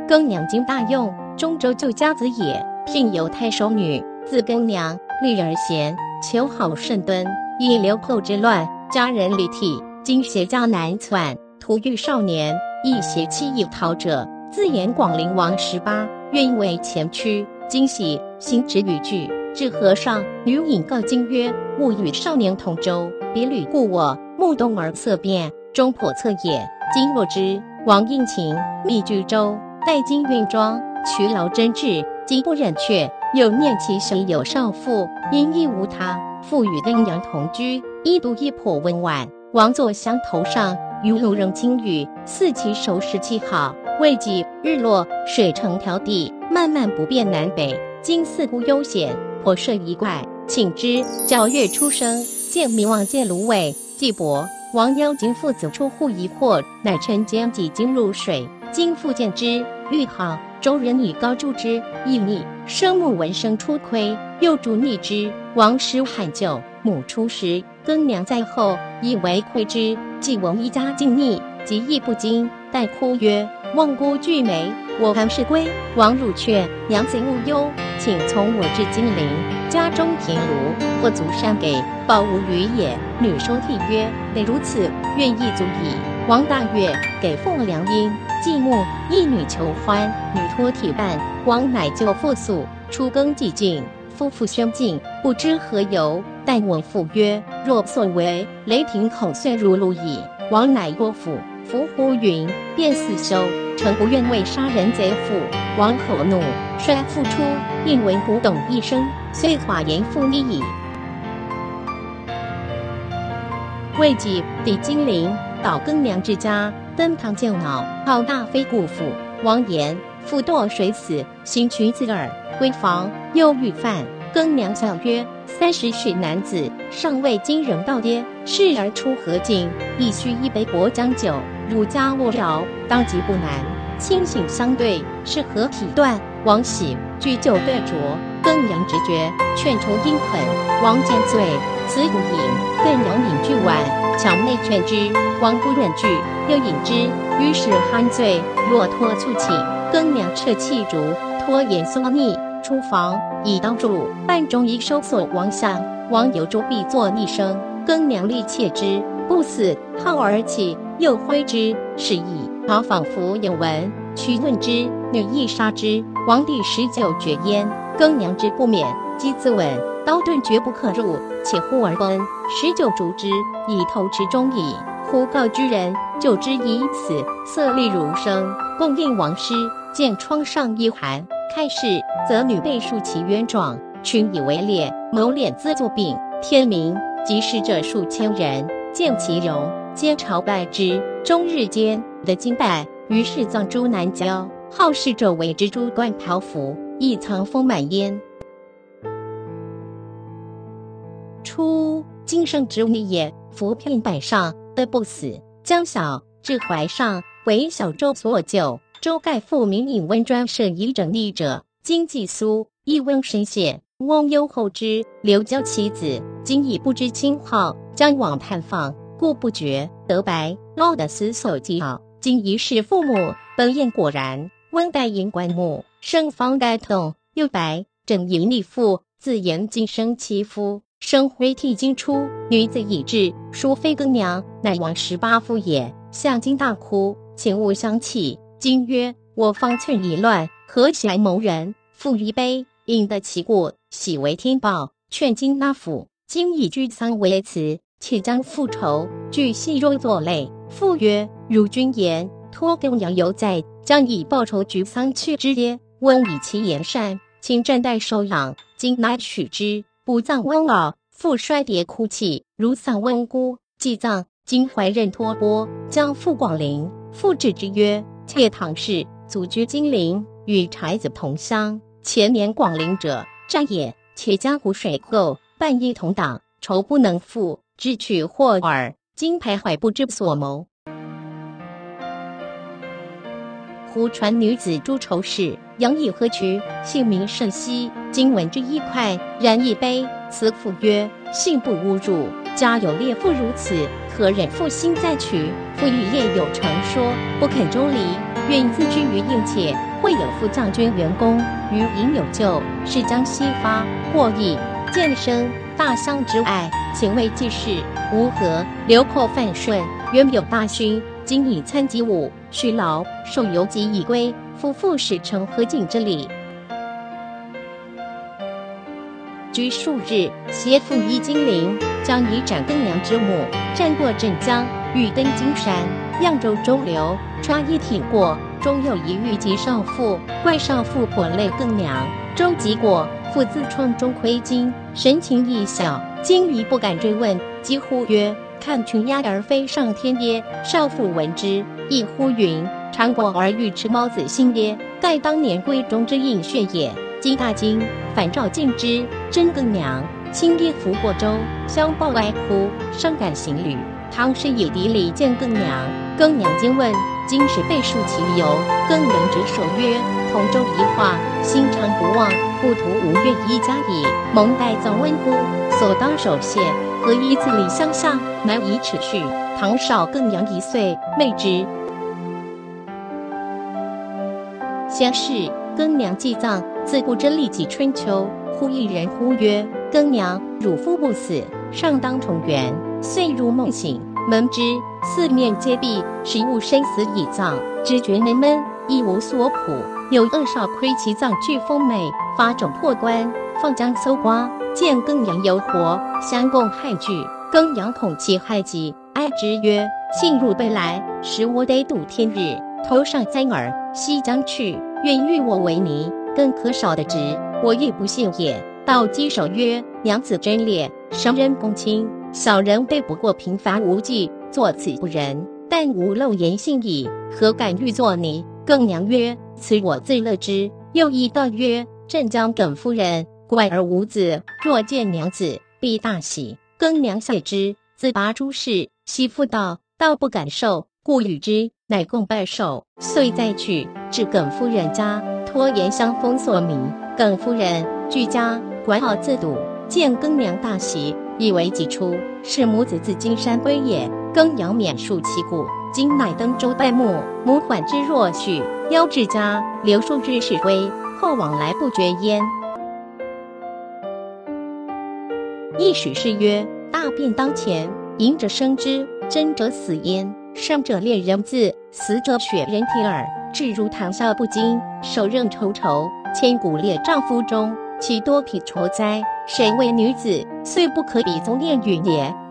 庚娘经大用，中州旧家子也。聘有太守女，字庚娘，立而贤，求好甚敦。因刘后之乱，家人离体，今携家难窜，徒遇少年，亦携妻以逃者，自言广陵王18，愿为前驱。今喜行止语句，至河上，女引告今曰：勿与少年同舟，别旅故我，目动而色变，终叵测也。今若知王应勤，密居舟，待今运装，渠劳真挚，今不忍却，又念其虽有少妇，因亦无他，复与庚娘同居，一独一颇温婉。王坐香头上，与路仍轻语，似其熟识气好。未几日落，水成条地，漫漫不变南北。今似乎悠闲，颇甚疑怪。请之，皎月初升，见明望见芦苇，季伯、王妖精父子出户疑惑，乃趁将几经入水。今复见之，欲好。周人以高助之，亦逆。生母闻声出窥，又助逆之。王师喊救，母出时，庚娘在后，以为窥之。既闻一家尽逆，即亦不惊，但哭曰：望姑俱美，我还是归。王汝却，娘子勿忧，请从我至金陵，家中田庐或足山给，报无余也。女收涕曰：得如此，愿意足矣。王大悦，给奉良姻。继母一女求欢，女托体办，王乃就复诉。初更既尽，夫妇宣进，不知何由。但闻父曰：若所为，雷霆恐遂如戮矣。王乃多府，伏乎云，便四休。诚不愿为杀人贼妇。王口怒，率复出，应闻古董一声，遂化言复逆矣。未几，抵金陵，到庚娘之家，登堂见恼，号大非故府。王言：父堕水死，行群子耳。闺房，又欲犯。庚娘笑曰：30岁男子，尚未经人道跌，视而出何境？亦须一杯薄浆酒，汝家勿扰，当即不难。清醒相对，是何体断？王喜，举酒对酌。庚娘直觉，劝除阴狠。王见醉，此无饮。庚娘饮俱晚，强内劝之，王不忍拒，又饮之，于是酣醉，落脱促起。庚娘撤气烛，脱颜缩逆，出房，以刀俎，半中一收锁王下。王由捉必作逆声，庚娘力切之，不死，号而起，又挥之，是矣。曹仿佛有闻，驱问之，女亦杀之。王第19绝焉。庚娘之不免，即自刎，刀钝绝不可入，且忽而崩。19逐之，以投池中矣。忽告居人，救之以此，色厉如生，共应王师。见窗上一寒，开视，则女被束其冤状，群以为猎，谋敛自作病。天明，及使者数千人，见其容，皆朝拜之。终日间，得金拜，于是葬诸南郊。好事者为之珠冠袍服，亦藏丰满焉。初，今生之逆也，服片百上，得不死。将小至怀上，为小舟所救。周盖复名引温专设以整逆者，今既苏，亦温深陷。翁忧后之，刘交其子，今已不知亲号，将往探访，故不觉得白，捞得死所记号。今一世父母，本验果然。温代因棺木，生方该痛，又白，整淫逆妇，自言今生其夫。生灰涕经出，女子已至，淑非庚娘，乃王18夫也。向今大哭，请勿相弃。今曰：我方寸已乱，何其来谋人？复一杯，饮得其过，喜为天报。劝今纳府，今以居丧为辞，且将复仇。据细若作泪。父曰：如君言，托庚娘犹在，将以报仇居丧去之耶？温以其言善，请暂代收养。今乃取之，不葬温老，复衰迭哭泣，如丧温姑。既葬，今怀任托钵，将赴广陵。父止之曰：妾唐氏，祖居金陵，与才子同乡。前年广陵者，战也。且江湖水垢，半夜同党，仇不能复，只取祸耳。今徘徊不知所谋。忽传女子诸仇事，杨以何渠，姓名甚稀。今闻之一快，然一悲。慈父曰：幸不侮辱，家有烈妇如此，何忍负心再娶？父欲夜有传说，不肯周离。 愿自居于应且，会有副将军元功，余营有救，是将西发，获益，渐生大相之爱，请为继事。吴和、流寇范顺，原有大勋，今以参击武，续劳，受游籍已归，夫妇使成合景之礼。居数日，携父依金陵，将以斩更娘之母，战过镇江，欲登金山，扬州中流，穿衣挺过，中有一遇及少妇，怪少妇颇累更娘，周即过，父自窗中窥金，神情异小，惊疑不敢追问，几乎曰：“看群鸦而飞上天耶？”少妇闻之，亦呼云：“常过而欲吃猫子心耶？盖当年闺中之应血也。”今大惊，反照尽之，真更娘。亲衣拂过舟，相抱哀哭，伤感行旅。唐师野邸里见更娘，更娘惊问：“今时备述其由。”更娘执手曰：“同舟一话，心常不忘，故图无愿一家矣。蒙待早温乎？所当守谢，何以自礼相向，难以齿序。”唐少更娘1岁，媚之。先是，更娘祭葬，自顾真历及春秋。忽一人呼曰：“更娘，汝夫不死，尚当重圆。”遂如梦醒，门之，四面皆闭，实悟生死已葬，只觉闷闷，亦无所谱。有2少窥其葬具丰美，发冢破棺，放将搜刮，见更娘犹活，相共害惧。更娘恐其害己，哀之曰：“幸汝辈来，使我得睹天日。头上簪耳，西将去，愿欲我为尼，更可少得直，我亦不信也。”道稽首曰：“娘子贞烈，生人公卿，小人辈不过平凡无忌，作此不仁，但无漏言信矣，何敢欲作尼？”更娘曰：“此我自乐之。”又一道曰：“镇江耿夫人怪而无子，若见娘子，必大喜。”更娘谢之，自拔诸事。媳妇道不敢受，故与之，乃共拜寿。遂再去，至耿夫人家，托言相封所迷。耿夫人居家，管好自笃，见更娘大喜，以为己出，是母子自金山归也。更娘免述其故，今乃登舟拜墓，母缓之若许，邀至家，留数日始归，后往来不绝焉。亦许是曰：“大变当前，淫者生之，真者死焉。生者恋人字，死者血人体耳。至如谈笑不惊，手刃稠稠，千古列丈夫中，其多匹矬哉？谁为女子，虽不可比宗念允也？”